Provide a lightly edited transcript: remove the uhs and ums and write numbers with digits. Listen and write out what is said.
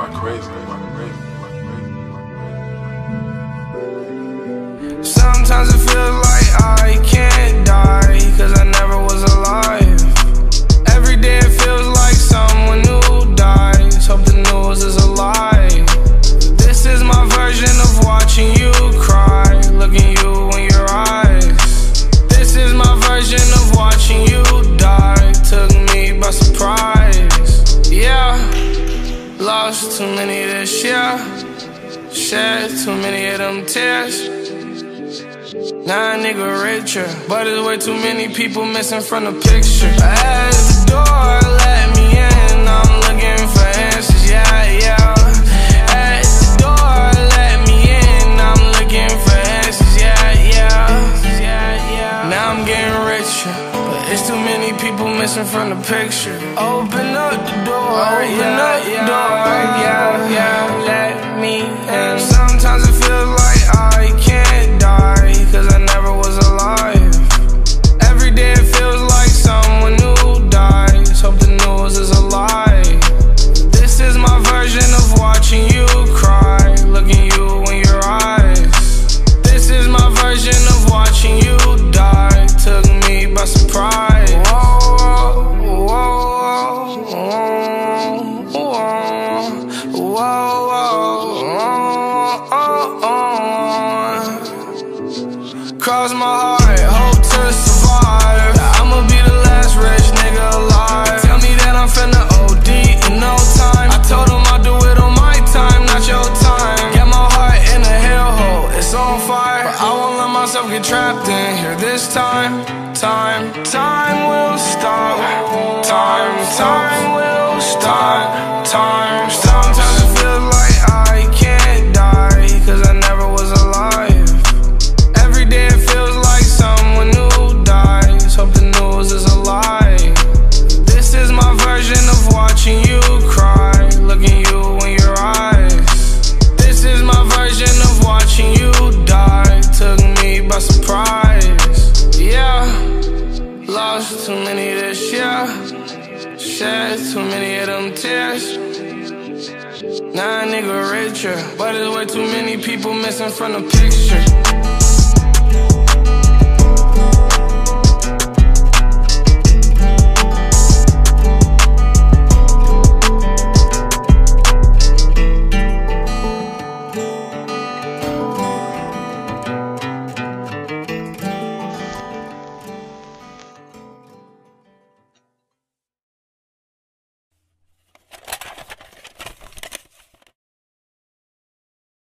Sometimes it feels like I can't die, cause I never was alive. Every day it feels like someone new dies. Hope the news is a lie. This is my version of watching you cry, looking you in your eyes. This is my version of watching you die. Took me by surprise. Yeah, lost too many this year, shed too many of them tears. Now a nigga richer, but there's way too many people missing from the picture. At the door, let me in, I'm looking for answers, yeah, yeah. At the door, let me in, I'm looking for answers, yeah, yeah. Now I'm getting richer, but it's too many people missing from the picture. Open up the door, open up the door, yeah, let me in. Sometimes it feels like I can't die, cause I never was alive. Every day it feels like someone new dies. Hope the news is a lie. This is my version of watching you cry, looking you in your eyes. This is my version of watching you die. Took me by surprise. Whoa, whoa, whoa, whoa, whoa, cross my heart, hope to survive. I'ma be the last rich nigga alive. Tell me that I'm finna OD in no time. I told him I'll do it on my time, not your time. Get my heart in a hellhole, it's on fire, but I won't let myself get trapped in here this time. Time will stop. Time will stop. Time. Sometimes it feels like I can't die, cause I never was alive. Every day it feels like someone new dies. Hope the news is a lie. This is my version of watching you cry, looking you in your eyes. This is my version of watching you die. Took me by surprise. Yeah, lost too many this year, shed too many of them tears. Now a nigga richer, but there's way too many people missing from the picture.